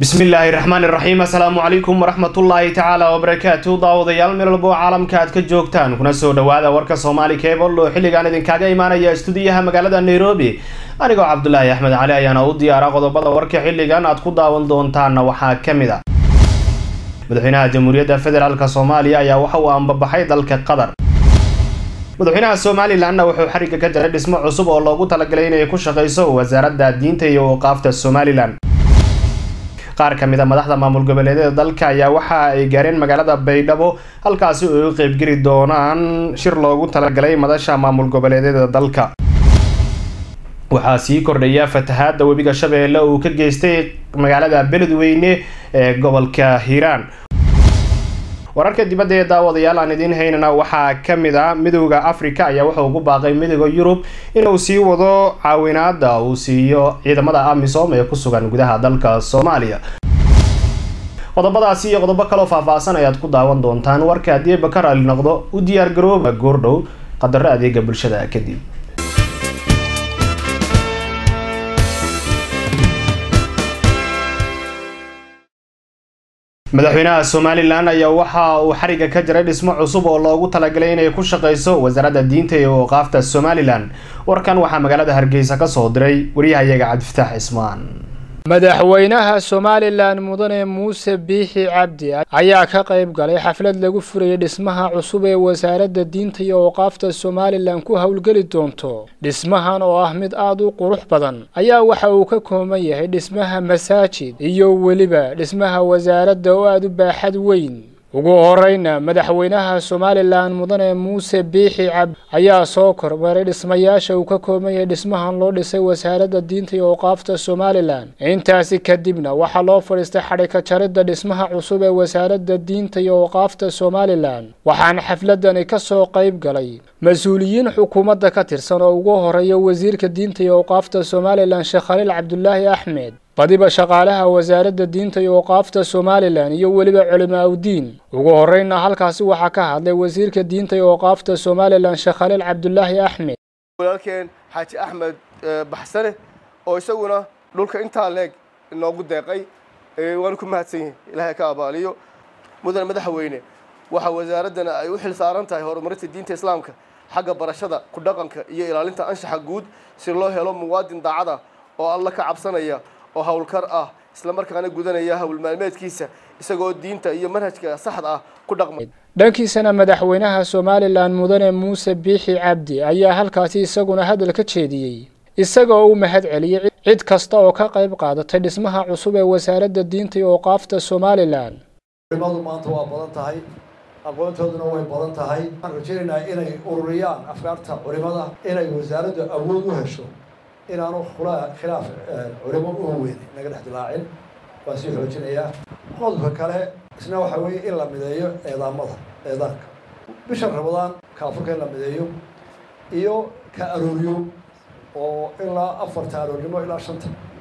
بسم الله الرحمن الرحيم السلام عليكم ورحمة الله تعالى وبركاته داوديال مeel walba caalamka aad ka joogtaan kuna soo dhawaada warka Soomaali Cable oo xilligan idin kaaga imaanaya stuudiyaha magaalada Nairobi anigoo Cabdullaahi Axmed Cali ayaana u diyaara qodobada warka xilligan aad ku daawan doontaan waxaa kamid ah madaxweynaha Jamhuuriyadda Federaalka Soomaaliya ayaa waxa uu ambabaxay dalka Qatar madaxweynaha Soomaaliland wuxuu xariga ka jaray dhismo cusub oo loogu talagalay inay ku shaqeyso wasaaradda diinta iyo waqaafta Soomaaliland qaar kamid ah madaxda maamul goboleedyada dalka ayaa waxa ay gaareen magaalada Baydhabo halkaas oo ay qayb geli doonaan shir loogu talagalay madasha maamul goboleedyada dalka waxa sii kordhaya fatahaada webiga Shabeelle oo ka geystay magaalada Beledweyne ee gobolka Hiiraan wararka dibadda ee daawadayaal aan idin haynana waxa kamid ah midowga Afrika ayaa waxa uu ku baaqay midowga Yurub inuu sii wado caawinaada uu siiyo ciidamada AMISOM ee ku sugan gudaha dalka Soomaaliya qodobadaasi iyo qodobo kale oo faahfaahsan ayaad ku daawan doontaan warka hadii Bakar Ali noqdo u diyaar garooba goordhow qadar adeega bulshada kadib madaxweynaha Soomaaliland ayaa waxa uu xariga ka jaray dhismo cusub oo loogu talagalay inay ku shaqeyso wasaaradda diinta iyo waqaafta Soomaaliland warkan waxa magaalada Hargeysa ka soo diray wariyahayaga Cabdifataax Ismaan madaxweynaha Soomaaliland mudane Muuse Biixi Cabdi ayaa ka qayb galay xaflad lagu furay dhismaha cusub ee wasaaradda diinta iyo waqaafta Soomaaliland ku hawlgali doonto dhismahan oo ah mid aad u qurux badan ayaa waxa uu ka kooban yahay dhismaha masaajid iyo waliba dhismaha wasaaradda oo aad u baaxad weyn ugu horeyna madaxweynaha Soomaaliland mudane Muuse Biixi Cabdi ayaa soo kormeeray dhismayaasha uu ka kooban yahay dhismahan loo dhisay wasaaradda diinta iyo waqaafta Soomaaliland intaasi kadibna waxa loo fariistay xariga jaridda dhismaha cusub ee wasaaradda diinta iyo waqaafta Soomaaliland waxaan xafladani ka soo qayb galay mas'uuliyiin xukuumadda ka tirsan oo ugu horeeya wasiirka diinta iyo waqaafta Soomaaliland Sheekh Khaliil Cabdullaahi Axmed badiba shaqaalaha wasaaradda diinta iyo waqaafta Soomaaliland iyo waliba culimada diin ugu horeyna halkaasi waxa ka hadlay wasiirka diinta iyo waqaafta Soomaaliland Sheekh Khaliil Cabdullaahi Axmed walaalkeen Xaaji Axmed Baxsane oo isaguna dhulka inta leeg inoogu deeqay waan ku mahadsanyahay Ilaahay ka abaaliyo mudan madaxweyne waxa wasaaradana ay u xil saaran tahay horumarinta diinta Islaamka xagga barashada ku dhaqanka iyo ilaalinta anshaxa guud si loo helo muwaadin daacad ah oo Allah ka cabsanaya oo hawlkar ah isla markaana gudanaya hawl maalmeedkiisa isagoo diinta iyo manhajka saxda ah ku dhaqmay dhankiisana madaxweynaha Soomaaliland mudane Muuse Biixi Cabdi ayaa halkaasi isaguna hadal ka jeediyay isagoo u mahad celiyay cid kasta oo ka qayb qaadatay dhismaha cusub ee wasaaradda diinta iyo waqaafta Soomaaliland culimadu maanta waa badan tahay aqoontooduna way badan tahay waxaan rajaynaynaa inay ururiyaan afkaarta culimada inay wasaaraddu awood u hesho inaanu khilaaf culimo u weyn naga dhex dilaacin waa sii xoojinayaa qodobka kale isna waxa weeye in la mideeyo eedaanka bisha Ramadaan ka afurka in la mideeyo iyo ka arooriyo oo ilaa 4 aroornimo ilaa 5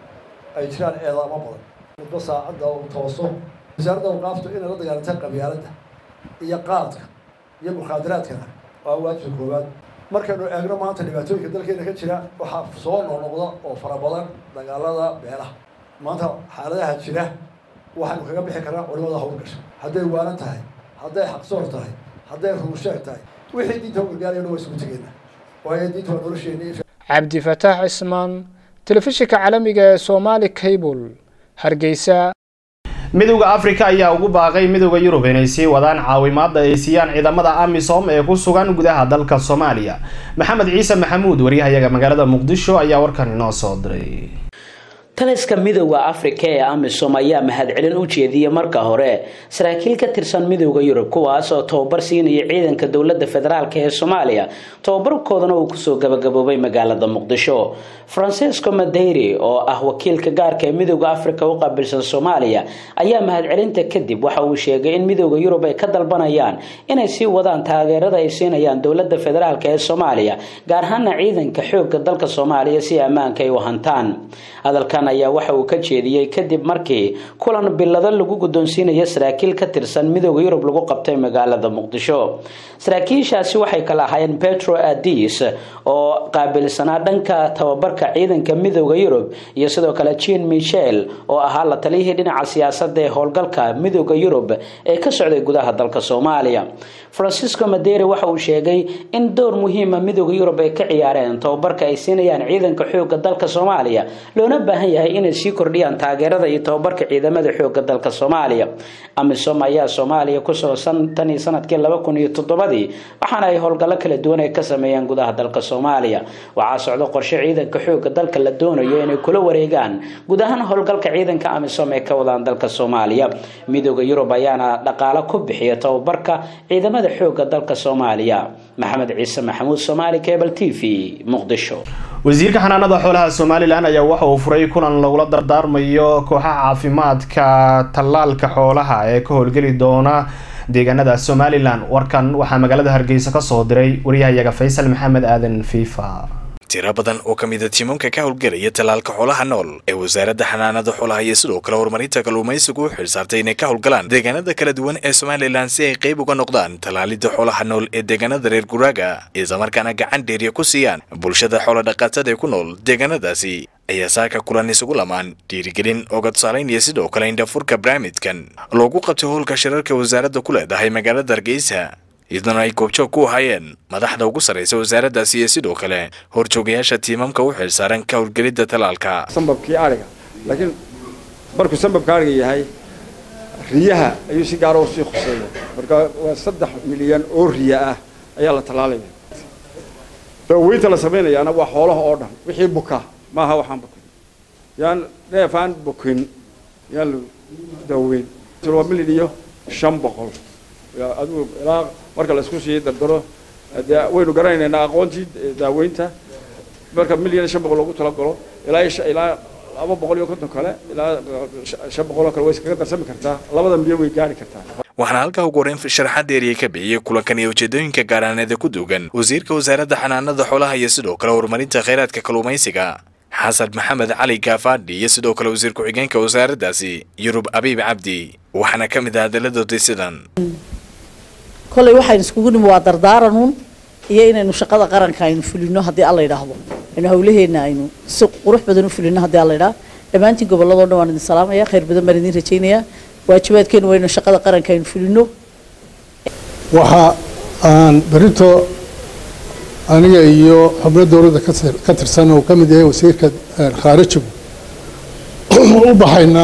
ay jiraan eedaamo badan muddo saacada oo tooso wasaaradda waqaaftu in la dagaalanto qabyaaladda iyo qaadka iyo mukhadaraadka waa waajib koowaad markaanu eegno maanta dhibaatooyinka dalkeena ka jira waxa soo noqnoqda oo fara badan dagaalada beelaha maanta xaaladaha jira waxaanu kaga bixi karnaa culimada hawlgasha hadday waalan tahay hadday xaqsoor tahay hadday ruusheeg tahay wixii diinta u gargaarayna waa isku tegeynaa waayo diinta waa nolosheena Cabdifataax Ismaan telefishinka caalamiga ee Soomaali Cable Hargeysa midowga Afrika ayaa ugu baaqay midowga Yurub inay sii wadaan caawimaadda ay siiyaan ciidamada AMISOM ee ku sugan gudaha dalka Soomaaliya Maxamed Ciise Maxamuud wariyahayaga magaalada Muqdisho ayaa warkan inoo soo diray taliska midowga Afrika ee AMISOM ayaa mahad celin u jeediyay marka hore saraakiil ka tirsan midowga Yurub kuwaas oo tababar siinaya ciidanka dawladda federaalka ee Soomaaliya tababarkoodana uu ku soo gabagaboobay magaalada Muqdisho Francisco Madeira oo ah wakiilka gaarka ee midowga Afrika u qaabilsan Soomaaliya ayaa mahad celinta kadib waxa uu sheegay in midowga Yurub ay ka dalbanayaan inay sii wadaan taageerada ay siinayaan dawladda federaalka ee Soomaaliya gaar ahaan ciidanka xoogga dalka Soomaaliya si ammaanka ay u hantaan hadalka hadalkan ayaa waxa uu ka jeediyay kadib markii kulan bilada lagu guddoonsiinayo saraakiil ka tirsan midowga Yurub lagu qabtay magaalada Muqdisho. saraakiishaasi waxay kala ahaayeen Petro Adis oo qaabilsanaa dhanka tababarka ciidanka midowga Yurub iyo sidoo kale Jean Michel oo ahaa la taliyihii dhinaca siyaasadda ee howlgalka midowga Yurub ee ka socday gudaha dalka Soomaaliya. Francisco Madere waxa uu sheegay in door muhiim ah midowga Yurub ay ka ciyaareen tababarka ay siinayaan ciidanka xoogga dalka Soomaaliya loona baahan yahay inay sii kordhiyaan taageerada iyo tababarka ciidamada xoogga dalka Soomaaliya. AMISOM ayaa Soomaaliya ku soo sanadkii 2007 waxaana ay howlgallo kala duwan ay ka sameeyeen gudaha dalka Soomaaliya. waxaa socdo qorshe ciidanka xoogga dalka la doonayo inay kula wareegaan gudahan howlgalka ciidanka AMISOM ee ka wadaan dalka Soomaaliya. midowga Yurub ayaana dhaqaale ku bixiya tababarka ciidamada xoogga dalka Soomaaliya. Maxamed Ciise Maxamuud, Somali Cable TV, Muqdisho. wasiirka xanaanada xoolaha Somaliland ayaa waxa uu furay kulan lagula dardaarmayo kooxaha caafimaadka talaalka xoolaha ee ka howlgeli doona deegaanada Somaliland. warkan waxaa magaalada Hargeysa ka soo diray wariyahayaga Faysal Maxamed Aadan FIFA. tira badan oo kamid ah tiimamka ka howlgalaya talaalka xoolaha nool ee wasaaradda xanaanada xoolaha iyo sidoo kale horumarinta kalluumaysigu u xilsaartay inay ka howlgalaan deegaanada kala duwan ee Somaliland si ay qayb uga noqdaan talaalida xoolaha nool ee deegaanada reer Guraaga isla markaana gacan dheeriya ku siiyaan bulshada xoolo dhaqatada ee ku nool deegaanadaasi. ayaa saaka kulan isugu lamaan dhiirigelin oo tusaaleynaya sidoo kale indhafurka barnaamijkan loogu qabtay howlka shirarka wasaaradda ku leedahay magaalada Hargeysa idana ay goobjoog ku hayeen madaxda ugu sareysa wasaaraddaasi iyo sidoo kale horjoogayaasha tiimamka u xilsaaran ka howlgelida talaalka. sanbabkii ariga laakiin markuu sanbabka ariga yahay riyaha ayuu si gaar ah u sii khuseeyaa marka 3 milyan oo riya ah ayaa la talaalaya. daaweynta la sameeyana waa xoolaha oo dhan wixii buka maaha waxaan bukin yaan neefaan bukin yaan daaweyn 1 milyan iyo 500 aduu ilaa marka la isku sii dardaro waynu garanaynaa aqoontii daaweynta marka 1 milyan 500 lagu tala galo ilaa 250 kale ilaa 500 kale way iskaga darsami kartaa 2 milyan way gaari kartaa. waxaana halka ugu horeyn sharaxaad dheeriye ka bixiyay kulankan iyo ujeedooyinka gaaraaneed ku duugan wasiirka wasaaradda xanaanada xoolaha iyo sidoo kale horumarinta kheyraadka kalluumaysiga Xasan Maxamed Cali Gaafadhi iyo sidoo kale wasiir ku xigeenka wasaaraddaasi Yurub Abiib Cabdi waxaana ka mid ah hadalladooda sidan kolay waxaan iskugu nimo waa dardaaranun iyo inaynu shaqada qaranka aynu fulino haddii alla yiraahdo in hawlaheena aynu si qurux badan u fulino haddii alla yiraahdo dhammaantiin gobolladoo dhan waan idin salaamaya khayr badan baan idin rajaynayaa waajibaadkeenu waa inaynu shaqada qaranka aynu fulino. waxa aan berito aniga iyo xubno dowladda ka tirsan oo ka mid yahay wasiirka khaarijigu u baxaynaa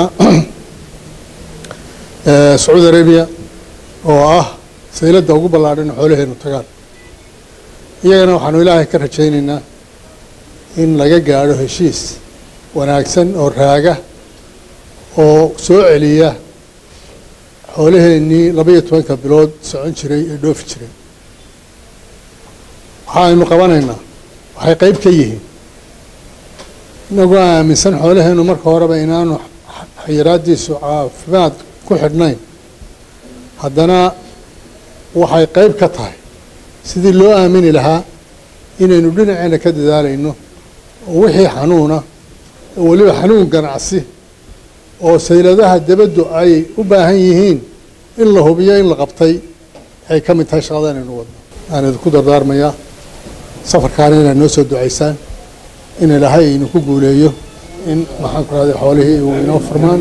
Saudi Arabia oo ah sayladda ugu ballaaran xoolaheenu tagaan. iyagana waxaanu ilaahay ka rajaynaynaa in laga gaadho heshiis wanaagsan oo raaga oo soo celiya xoolaheenii 12 bilood socon jiray ee dhoofi jiray. waxaanu qabanaynaa waxay qayb ka yihiin inagoo aaminsan xoolaheenu marka horeba inaanu xayiraadiisu caafimaad ku xidhnayn haddana waxay qayb ka tahay sidii loo aamini lahaa inaynu dhinaceena ka dadaalayno oo wixii xanuuna waliba xanuun ganacsi oo sayladaha dibaddu ay u baahan yihiin in la hubiyo in la qabtay ay ka mid tahay shaqada inaynu wadno. aan idinku dardaarmayaa safarkaana inaad noo soo ducaysaan in ilaahay idinku ku guuleeyo in maxaan ku rahday xoolihii uu inoo furmaan.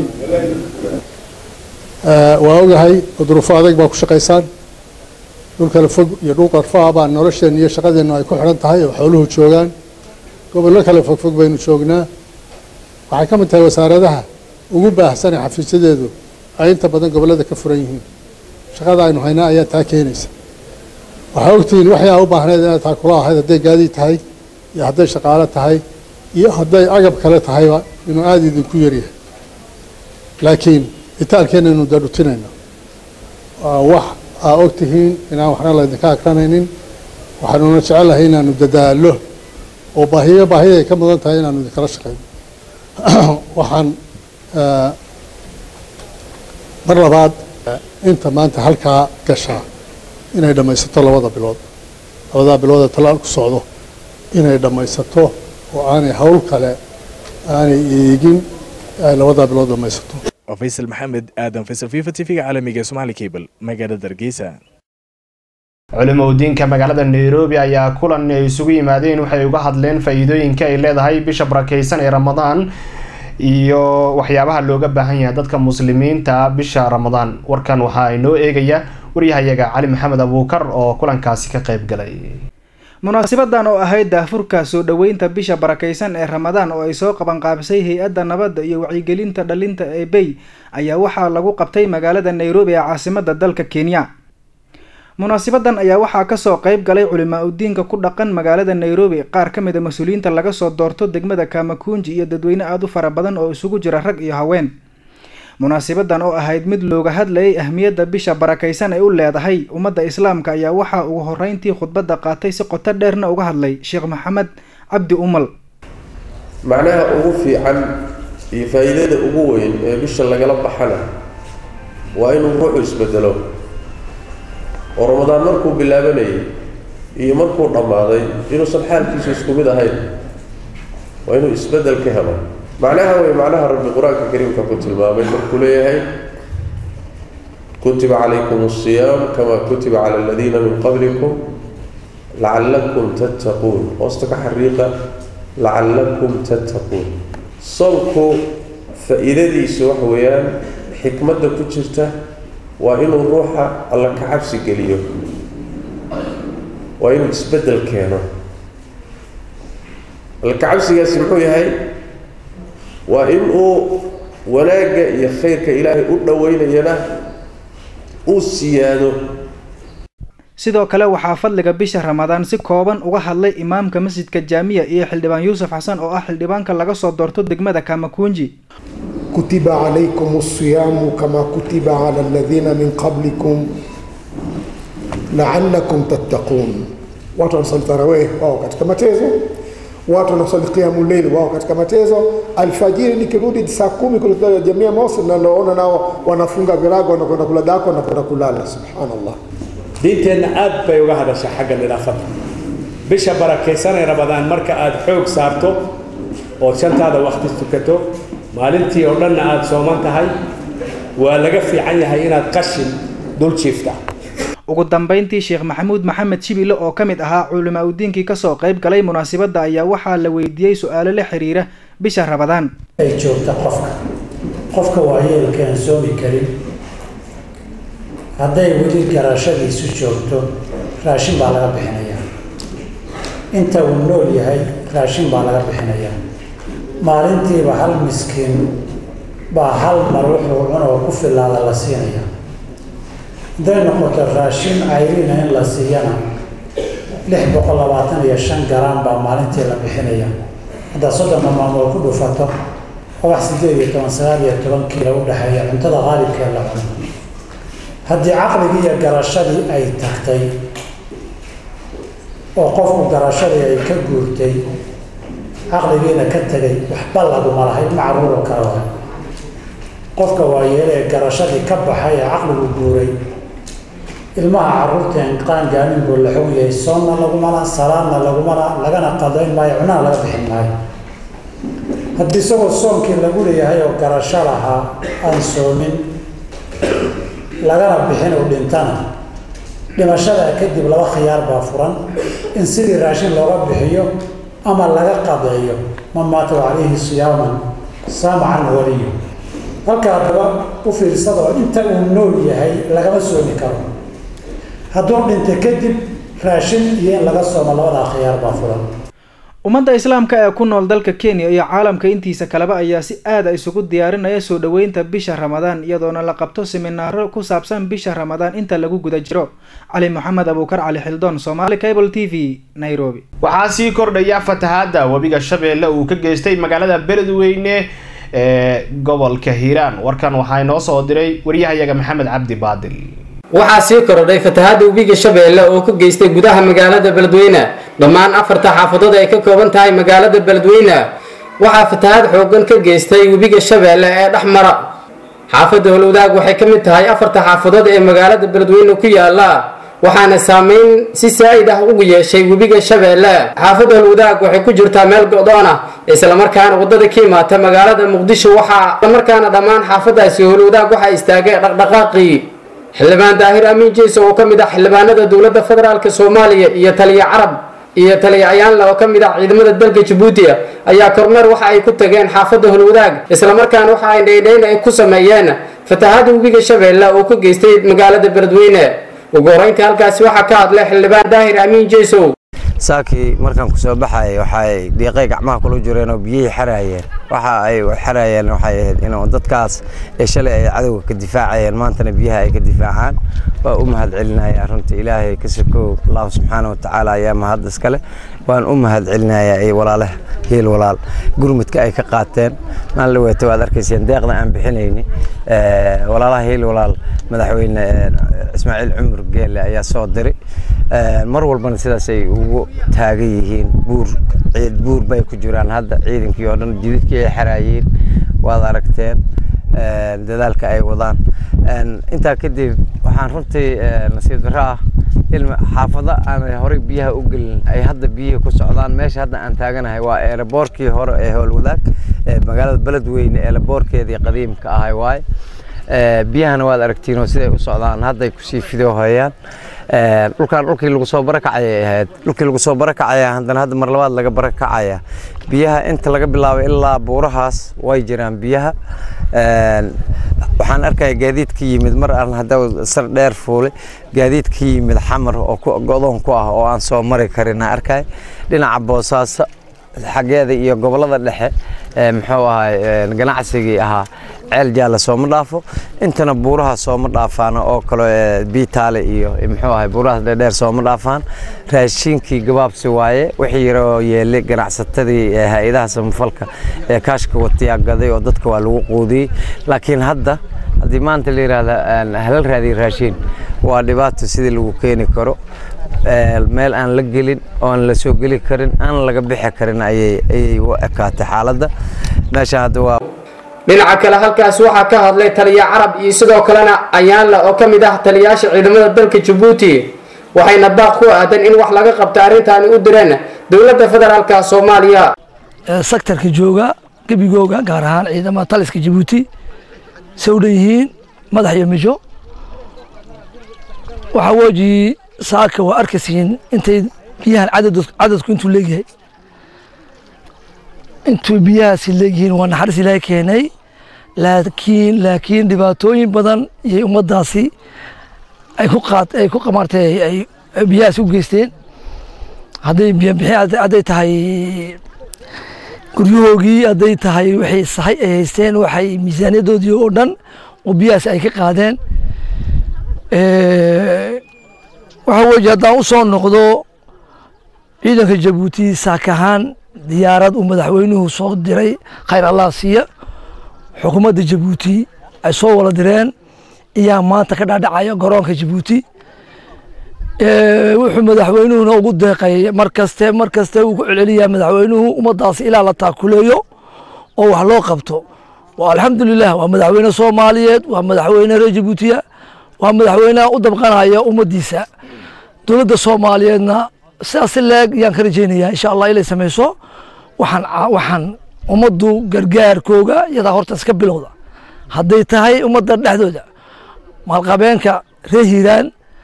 waa ogahay duruufo adag baa ku shaqaysaan dhulkala fog iyo dhul qarfaha baa nolosheenna iyo shaqadeennu ay ku xidhan tahay oo xooluhu joogaan. gobollo kale fogfog baynu joognaa. waxay ka mid tahay wasaaradaha ugu baahsan ee xafiisyadeedu ay inta badan gobollada ka furan yihiin. shaqada aynu haynaa ayaa taa keenaysa. waxaa ogtihiin waxyaa u baahneed inaad taa kula ahayd hadday gaadiid tahay iyo hadday shaqaalo tahay iyo hadday agab kale tahayba inuu aada idinku yaryahay. laakiin itaalkeenaynu dadhutinayna waa wax aa ogtihiin inaan waxna laydinka akranaynin. waxaanuna jecelahay inaanu dadaallo oo baahida ay ka mudan tahay inaanu idinkala shaqeyno. waxaan mar labaad inta maanta halkaa gashaa inay dhammaysato 2 bilood 2 bilood ee talaal ku socdo inay dhammaysato oo aanay hawl kale aanay eegin ay labadaa bilood dhamaysato. Faysal Maxamed Aadan Faysal FIFA TV caalamiga Somali Cable magaalada Hargeysa. culimadiinka magaalada Nairobi ayaa kulan ay isugu yimaadeen waxay uga hadleen faa'iidooyinka ay leedahay bisha barakeysan ee Ramadaan iyo waxyaabaha looga baahan yahay dadka muslimiinta bisha Ramadaan. warkan waxa ay noo eegaya wariyahayaga Cali Maxamed Abuukar oo kulankaasi ka qayb galay. munaasabadan oo ahayd daafurka soo dhaweynta bisha barakeysan ee Ramadaan oo ay soo qaban qaabisay hay'adda nabadda iyo wacyigelinta dhalinta ee Bay ayaa waxaa lagu qabtay magaalada Nairobi ee caasimadda dalka Kenya. munaasabadan ayaa waxaa ka soo qayb galay culimadiinka ku dhaqan magaalada Nairobi, qaar ka mid ah mas'uuliyiinta laga soo doorto degmada Kamakunji iyo dadweyne aad u fara badan oo isugu jira rag iyo haween. munaasabadan oo ahayd mid looga hadlayay ahmiyadda bisha barakeysan ay u leedahay ummadda Islaamka ayaa waxa ugu horeyntii khudbadda qaatay si qoto dheerna uga hadlay Sheekh Maxamed Cabdi Umal. macnaha ugu fiican iyo faa'iidada ugu weyn ee bisha lagala baxana waa inuu ruuxu isbedelo oo Ramadaan markuu bilaabanayay iyo markuu dhamaaday inuusan xaalkiisu isku mid ahayn, waa inuu isbedel ka helo. معناها رب القرآن الكريم كتب ما بين كليه كتب عليكم الصيام كما كتب على الذين من قبلكم لعلكم تتقون وسطك حريقة لعلكم تتقون صلكوا فإذا دي سوح ويان حكمة كتشرته وإنه الروح الله كعبس قليل وإنه تسبدل كينا الكعبس يسمحوا هاي وإنه وناجا يخيرك إلهي أدوين ينا أسيانه. sidoo kale waxaa fadliga bisha Ramadaan si kooban uga hadlay imaamka masjidka Jaamiya iyo xildhibaan Yuusuf Xasan oo ah xildhibaanka laga soo doorto degmada Kamakunji. kutiba alaykum as-siyam kama kutiba ala alladhina min qablikum la'allakum tattaqun. watu wanasali tarawih wao katika matezo, watu wanasali qiyamul layl wao katika matezo, alfajiri nikirudi saa 10 kulala Jamia Mosi na naona nao wanafunga virago na kwenda kula dako na kwenda kulala. Subhanallah. diinteena aad bay uga hadashay xagga nadaafadda. bisha barakeysan ee Ramadaan marka aad xoog saarto oo shantaada waqti tukato maalintii oo dhan aad sooman tahay waa laga fiican yahay inaad qashin dul jiifta. ugu dambeyntii Sheekh Maxamuud Maxamed Shibile oo kamid ahaa culimadiinkii ka soo qayb galay munaasabada ayaa waxaa la weydiiyay su'aalo la xiriira bisha Ramadaan. ay joogta qofka waayeelka aan soomi karin hadday weli garaashadiisu joogto raashin baa laga bixinayaa. inta uu nool yahay raashin baa laga bixinayaa. maalintiiba hal miskiin baa hal mar wuxuu cuno ku filaada la siinayaa. hadday noqoto raashin cayrina in la siiyana 625 garam baa maalintii la bixinayaa. hadda 30 maalmood ku dhufato wax 18-19 kiilo u dhaxeeya cuntada qaalibka la cuno. haddii caqligii iyo garashadii ay tagtay oo qofku garashadii ay ka guurtay caqligiina ka tagay waxba laguma lahayn macruuro kale. qofka waayeele ee garashadii ka baxay ee caqligu guuray ilmaha carruurteen qaan gaanin buu la xog yahay. soonna laguma laha, salaadna laguma laha, lagana qadayn maayo, cunaha laga bixin maayo. haddii isagoo soomkii lagu leeyahay oo garasho lahaa aan soomin lagana bixin oo dhintana dhimashada kadib laba khiyaar baa furan: in sidii raashin looga bixiyo ama laga qadeeyo. man maata calayhi siyaaman saama canhu waliyu. halka haddaba u fiirsado inta uu nool yahay lagama soomi karo. hadduu dhinta kadib raashin iyo in laga soomo labada khiyaar baa furan. ummadda Islaamka ee ku nool dalka Kenya iyo caalamka intiisa kaleba ayaa si aad ah isugu diyaarinaya soo dhaweynta bisha Ramadaan iyadoona la qabto seminaaro ku saabsan bisha Ramadaan inta lagu guda jiro. Cali Maxamed Abuukar, Cali Xildon, Somali Cable TV, Nairobi. waxaa sii kordhaya fatahaada wabiga Shabeelle uu ka geystay magaalada Beledweyne ee gobolka Hiiraan. warkan waxaa inoo soo diray wariyahayaga Maxamed Cabdi Baadil. waxaa sii kordhay fatahaada wabiga Shabeelle oo ka geystay gudaha magaalada Beledweyne. dhammaan 4 xaafadood ay ka kooban tahay magaalada Beledweyne waxaa fatahaad xoogan ka geystay wabiga Shabeelle ee dhaxmara xaafadda Howlwadaag waxay ka mid tahay 4 xaafadood ee magaalada Beledweyne ku yaala waxaana saameyn si saa'id ah ugu yeeshay webiga shabeelle. xaafadda Howlwadaag waxay ku jirtaa meel go'doon ah isla markaana wadada ka imaata magaalada Muqdisho isla markaana dhammaan xaafadaasi Howlwadaag waxa istaagay dhaqdhaqaaqii. xildhibaan Daahir Amiin Jeeso oo ka mid ah xildhibaanada dowladda federaalka Soomaaliya iyo taliye Carab iyo taliye Ayaan oo ka mid ah ciidamada dalka Djibouti ayaa kormeer waxa ay ku tageen xaafadda Howlwadaag isla markaana waxa ay dheeydheyn ay ku sameeyeen fatahaada webiga shabeelle oo ka geystay magaalada Beledweyne. ugu horeyntii halkaasi waxaa ka hadlay xildhibaan Daahir Amiin Jeeso. saakii markaan ku soo baxay waxay dhiiqay gacmaha kula jireen oo biyihii xaraayeen waxa ay xaraayeen waxay ahayd in dadkaas ay shalay ay cadawga ka difaacayeen maantana biyaha ay ka difaacaan waa u mahad celinayaa runtii ilaahay ka sokow Allah subhanahu wa ta'ala ayaa mahad iskale waan u mahad celinayaa ay walaalaha heel walaal gurmudka ay ka qaateen maan la weeto waad arkayseen deeqda aan bixinayni walaalaha heel walaal madaxweyne Ismaaciil Cumar Geelle ayaa soo diray mar walbana sidaas ay ugu taagan yihiin buur bay ku jiraan hadda ciidankii oo dhan jidadkii ay xaraayeen waad aragteen dadaalka ay wadaan inta kadib waxaan runtii nasiib darro ah ilma xaafada aan hore biyaha u galin ay hadda biyaha ku socdaan meesha hadda aan taaganahay waa airportkii hore ee Howlwadaag magaalada Beledweyne airportkeedii qadiimka ahay waay biyahana waad aragtiin oo siday u socdaan hadda ay ku sii fidoohayaan dhulkii lagu soo barakacay ahayd dhulkii lagu soo barakacay haddana hadda mar labaad laga barakacaya biyaha inta laga bilaabo ilaa buurahaas way jiraan biyaha waxaan arkay gaadiid ka yimid mar aan hadda sar dheer fuulay gaadiid ka yimid xamar oo go'doon ku ah oo aan soo mari karin arkay dhinaca Boosaaso xageeda iyo gobolada dhexe muxuu ahay ganacsigii ahaa ceel jaala soo ma dhaafo intana buuraha soo ma dhaafaan oo kale biitaale iyo muxuu ahay buuraha dheer soo ma dhaafaan raashinkii gabaabsi waaye wixii yaroo yeelay ganacsatadii hay'adaha samafalka ee kaashka watiya gaday oo dadka waa lagu quudiyay laakiin hadda hadii maanta la yiraahdo halal raadi raashin waa dhibaato sidii lagu keeni karo meel aan la gelin oo aan la soo gali karin aan laga bixi karin ayay u ekaatay xaaladda meesha hadda waa dhinaca kale halkaas waxaa ka hadlay taliye Carab iyo sidoo kalena Ayaan oo ka mid ah taliyaasha ciidamada dalka Djibouti waxayna baaq ku aadan in wax laga qabto arrintan u direen dowladda federaalka Soomaaliya sektarka jooga gabigooga gaar ahaan ciidamada taliska Djibouti sawdayeen madax iyo mijo waxa waji saaka waa arkaysiin intay biyahan cadadku intuu leeyahay intuu biyahaasi leeyihiin waa naxariis Ilaahay keenay laakiin dhibaatooyin badan iyo ummadaasi ay ku qamartay ay biyahaasi u geysteen hadday biyo bixin hadday tahay guryahoogii hadday tahay waxay sahay ay haysteen waxay miisaaniyadoodii oo dhan oo biyahaasi ay ka qaadeen waxa weeye haddaan u soo noqdo ciidanka Djibouti saakahaan diyaarad uu madaxweynuhu soo diray khayr Allah siiya xukuumadda Djibouti ay soo wala direen ayaa maanta ka dhaadhacaya garoonka Djibouti wuxuu madaxweynuhu ugu deeqay markaste uu ku celceliyaa madaxweynuhu ummadaas ilaa la taakuleeyo oo wax loo qabto waa alxamdulillah waa madaxweyne Soomaaliyeed waa madaxweyne reer Djibouti waa madaxweynaha u dabqanaya ummadiisa dowladda Soomaaliyeedna sidaas leeg yaan ka rajeynayaa insha Allah inay sameeyso waxaan ummadu gargaarkooga iyada horta iska bilowda hadday tahay ummadda dhexdooda maalqabeenka reer Hiiraan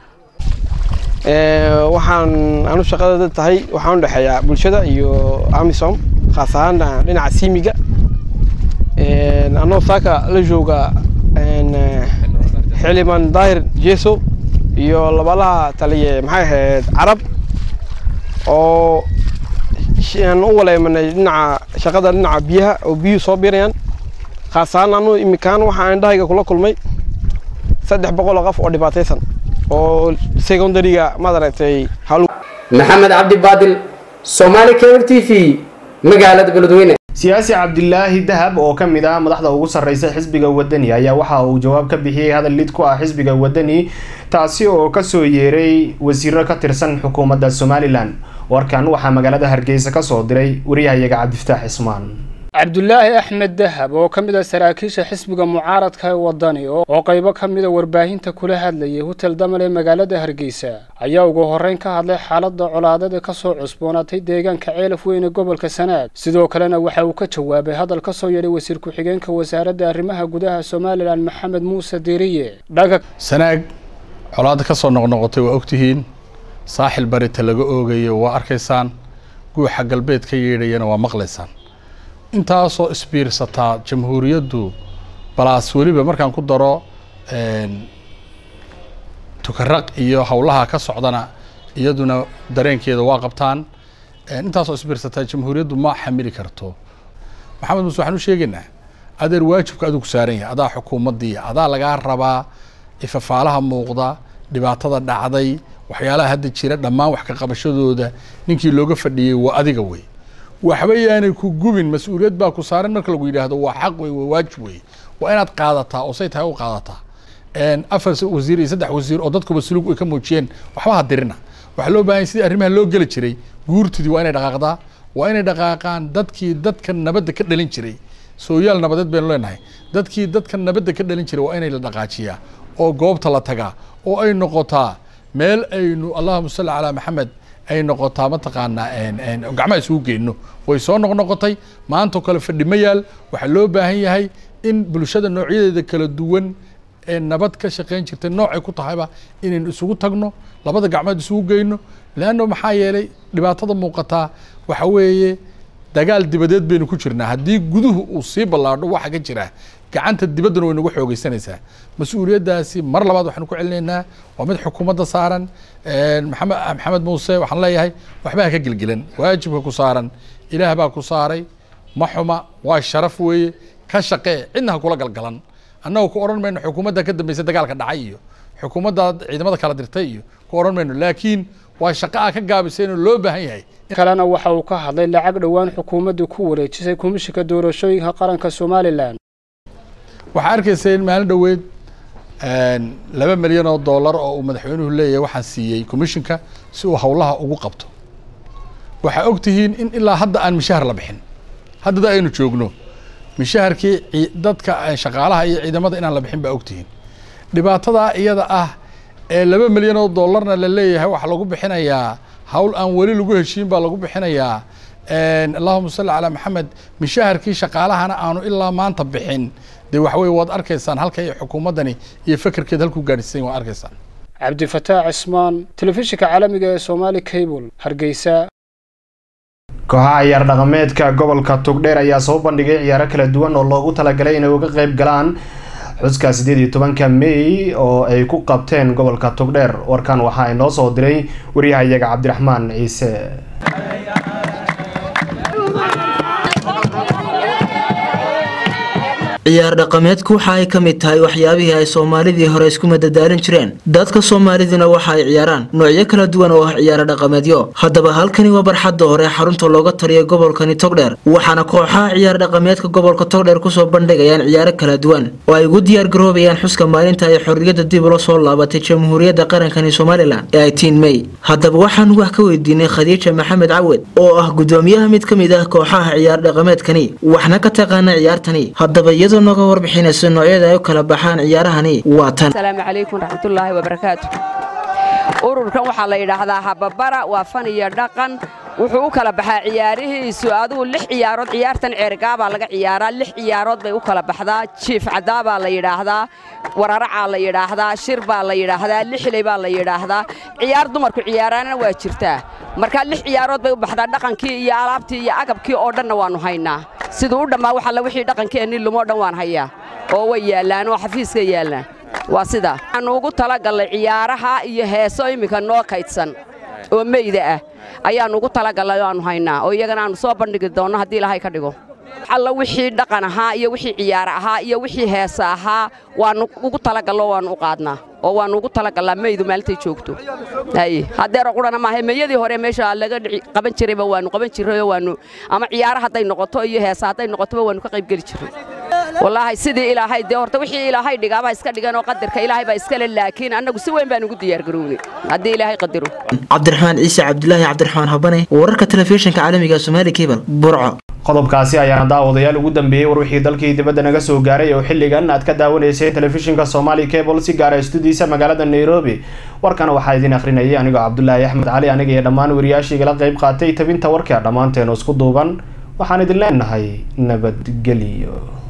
waxaan anu shaqada tahay waxaan u dhaxeeyaa bulshada iyo AMISOM khaas ahaan dhinaca siimiga anoo saaka la jooga xildhibaan Daahir Jeeso iyo labalaha taliye maxay ahayd Carab oo aan u waleemanay dhinaca shaqada dhinaca biyaha oo biyo soo biirayaan khaas ahaan anu imikaan waxaan indhahayga kula kulmay 300 qof oo dhibaataysan oo secondary-ga madaragtay Maxamed Cabdi Baadil Somali Cable TV magaalada Beledweyne siyaasi Cabdilaahi Dahab oo ka mid ah madaxda ugu sarreeyay xisbiga wadani ayaa waxa uu jawaab ka bixiyay hadal lid ku ah xisbiga wadani taasi oo ka soo yeeray wasiirro ka tirsan xukuumadda Somaliland warkan waxa magaalada Hargeysa ka soo diray wariyahayaga Cabdifataax Ismaan cabdulaahi axmed dahab oo ka mid ah saraakiisha xisbiga mucaaradka ee wadani oo qaybo ka mid ah warbaahinta kula hadlayay hotel damal ee magaalada Hargeysa ayaa ugu horeyn ka hadlay xaaladda colaadada ka soo cusboonaatay deegaanka Ceelaf Weyn ee gobolka Sanaag sidoo kalena waxa uu ka jawaabay hadal ka soo yeedhay wasiir ku-xigeenka wasaaradda arrimaha gudaha Soomaaliland Maxamed Muuse Diiriye dhaga Sanaag colaadada ka soo noqnoqotay waa ogtihiin saaxil barita laga oogayo waa arkaysaan guuxa galbeed ka yeedhayana waa maqlaysaan intaasoo isbiirsataa jamhuuriyaddu balaas weliba markaan ku daro tukaraq iyo howlaha ka socdana iyaduna dareenkeeda waa qabtaan intaasoo isbiirsataa jamhuuriyaddu ma xamili karto maxamed muuse waxaan u sheegaynaa adeer waajibka adigu saaran yahay adaa xukuumaddii adaa lagaa rabaa ifafaalaha muuqda dhibaatada dhacday waxyaalaha hadda jira dhammaan wax ka qabashadooda ninkii looga fadhiyey waa adiga wey waxba yaanay ku gubin mas'uuliyad baa ku saaran marka lagu yiraahdo waa xaq way waa waajib way waa inaad qaadataa oo say tahay u qaadataa afar wasiir iyo saddex wasiir oo dadku mas'uuliyad ay ka muujiyeen waxba hadirina waxa loo baahan sidii arrimaha loo gali jiray guurtidii waa inay dhaqaaqdaa waa inay dhaqaaqaan dadkii dadka nabadda ka dhalin jiray sooyaal nabadeed baynu leenahay dadkii dadka nabadda ka dhalin jiray waa inay la dhaqaajiyaa oo goobta la tagaa oo ay noqotaa meel aynu allahumma salli calaa maxamed ay noqotaa mataqaanaa gacmaha isugu geyno way soo noqnoqotay maanta kale fadhi ma yaal waxaa loo baahan yahay in bulshada noocyadeeda kala duwan ee nabad ka shaqayn jirtay noocay ku tahayba inaynu isugu tagno labada gacmood isugu geyno laanno maxaa yeelay dhibaatada muuqataa waxa weeye dagaal dibadeed baynu ku jirnaa haddii guduhu uu sii ballaadho waxa ka jira gacanta dibadduna way nagu xoogaysanaysaa mas-uuliyaddaasi mar labaad waxaanu ku celinaynaa waa mid xukuumadda saaran maxamed muuse waxaan leeyahay waxba ha ka gelgelan waajibka ku saaran ilaah baa ku saaray ma xuma waa sharaf weeye ka shaqee cidna ha kula galgalan annagu ku odhan mayno xukuumadda ka dambaysa dagaalka dhacay iyo xukuumadda ciidamada kala dirtay iyo ku odhan mayno laakiin waa shaqo a ka gaabisay inuu loo baahan yahay kalena waxa uu ka hadlay lacag dhowaan xukuumaddu ku wareejisay komishinka doorashooyinka qaranka Soomaaliland waxaa arkaysay in maalin dhoweed $2 milyan oo uu madaxweynuhu leeyahay waxaan siiyey komishinka si uu howlaha ugu qabto waxaa ogtihiin in ilaa hadda aan mishahar la bixin haddada aynu joogno mishaharkii dadka shaqaalaha iyo ciidamada inaan la bixin baa ogtihiin dhibaatada iyada ah ee $2 milyan oo la leeyahay waxa lagu bixinayaa hawl aan weli lagu heshiin baa lagu bixinayaa allahumma salli calaa maxamed mishaharkii shaqaalahana aanu ilaa maanta bixin de waxa way wad arkaysaan halka ay xukuumadani iyo fikirkeed halku gaarsiin waa arkaysaan Cabdi Fataax Ismaan telefishinka caalamiga ee Somali Cable Hargeysa kooxaha ciyaar dhaqameedka gobolka Togdheer ayaa soo bandhigay ciyaaro kala duwan oo loogu talagalay inay uga qayb galaan xuska 18 May oo ay ku qabteen gobolka Togdheer warkan waxa ay noo soo diray wariyahayaga Cabdiraxmaan Ciise ciyaar dhaqameedku waxa ay ka mid tahay waxyaabihii ay Soomaalidii hore isku madadaalin jireen dadka Soomaalidina waxa ay ciyaaraan noocyo kala duwan oo ah ciyaar dhaqameedyo haddaba halkani waa barxadda hore xarunta looga taliyo gobolkani Togdheer waxaana kooxaha ciyaar dhaqameedka gobolka Togdheer ku soo bandhigayaan ciyaaro kala duwan oo ay ugu diyaar garoobayaan xuska maalinta ay xorriyadda dib loo soo laabatay Jamhuuriyadda Qarankani Soomaaliland ee 18 May haddaba waxaan wax ka weydiinay Khadiija Maxamed Cawad oo ah gudoomiyaha mid ka mid ah kooxaha ciyaar dhaqameedkani waxna ka taqaana ciyaartani haddaba nooga warbixinaysa noocyada ay kala baxaan ciyaarahani waa tan Assalaamu alaykum raxmatullaahi wa barakaatuh ururkan waxa la yiraahdaa hababara waa fan iyo dhaqan wuxuu u kala baxaa ciyaarihiisu adigu 6 ciyaarood ciyaartan ceergaaba laga ciyaaraa 6 ciyaarood bay u kala baxdaa jiif cadaaba la yiraahdaa wararaca la yiraahdaa shirba la yiraahdaa lixley baa la yiraahdaa ciyaar dumarku ciyaarana waa jirtaa marka 6 ciyaarood bay u baxdaa dhaqankii iyo alaabtii iyo agabkii oo dhanna waanu haynaa sidoo u dhamaa waxa la wixii dhaqankeeni lumo dhan waan hayaa oo way yaalaan oo xafiiska yaalaan waa sida aan ugu talagalay ciyaaraha iyo heeso imika noo kaydsan oo meeyda ah ayaan ugu talagalay oo aanu haynaa oo iyagana aanu soo bandhigi doono haddii Ilaahay ka dhigo alla wixii dhaqan ahaa iyo wixii ciyaar ahaa iyo wixii heesa ahaa waanu ugu talagalay waanu u qaadnaa oo waanu ugu talagalay meeydu maalintay joogto hay hadeer qurana ma meeyadii hore meesha laga qaban jiray waanu qaban jiray waanu ama ciyaaraha haday noqoto iyo heesa haday noqoto waanu ka qayb gali jiray wallahi sidii Ilaahay de horta wixii Ilaahay dhigaaba iska dhigan oo qadarka Ilaahay baa iska laakiin anagu si weyn baan ugu diyaar garownay hadii Ilaahay qadaro Cabdiraxmaan Ciise Cabdullaahi Cabdiraxmaan Habane wararka telefishinka caalamiga Somali Cable Burco qodobkaasi ayaana daawadayaal ugu dambeeyay warwixii dalkii dibadda naga soo gaaray oo xilligan aad ka daawanaysay telefishinka Somali Cable si gaar ah studiisa magaalada Nairobi warkan waxaa idin akhrinayay anigoo Cabdullaahi Axmed Cali aniga iyo dhammaan wariyaashiga la qayb qaatay tabinta warka dhamaanteen isku duuban waxaan idin leenahay nabadgelyo.